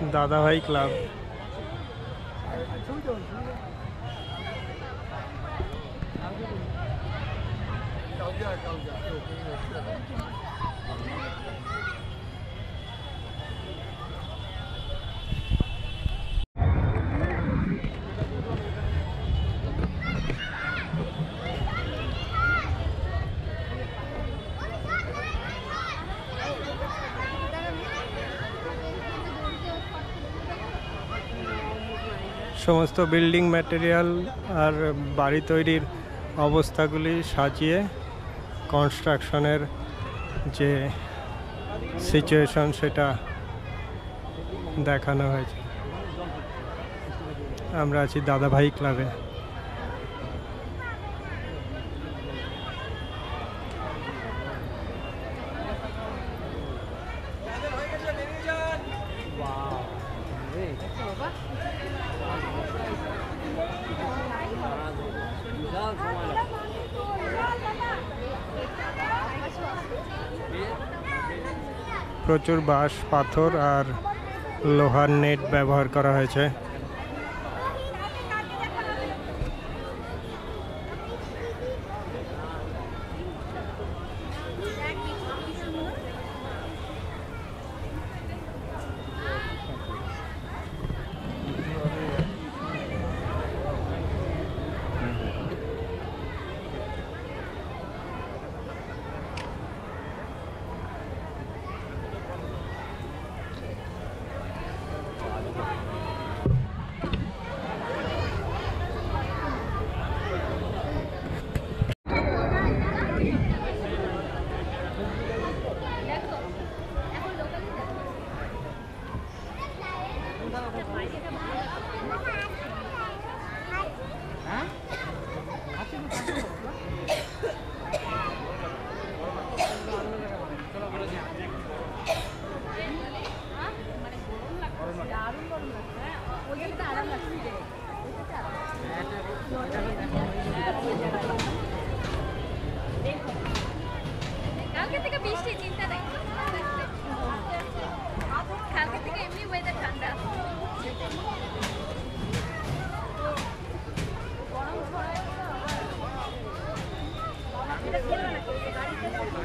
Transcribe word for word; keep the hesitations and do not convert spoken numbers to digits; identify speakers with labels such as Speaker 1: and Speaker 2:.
Speaker 1: দাদাভাই ক্লাব। সমস্ত building material আর বাড়ি তৈরির অবস্থাগুলি সাজিয়ে কনস্ট্রাকশনের যে সিচুয়েশন সেটা দেখানো হয়েছে। আমরা আছি দাদাভাই ক্লাবে। প্রচুর বাঁশ, পাথর আর লোহার নেট ব্যবহার করা হয়েছে।
Speaker 2: কালকে থেকে বৃষ্টি, চিন্তা নাই। কালকে থেকে এমনি ওয়েদার ঠান্ডা। গরম ছড়ায়।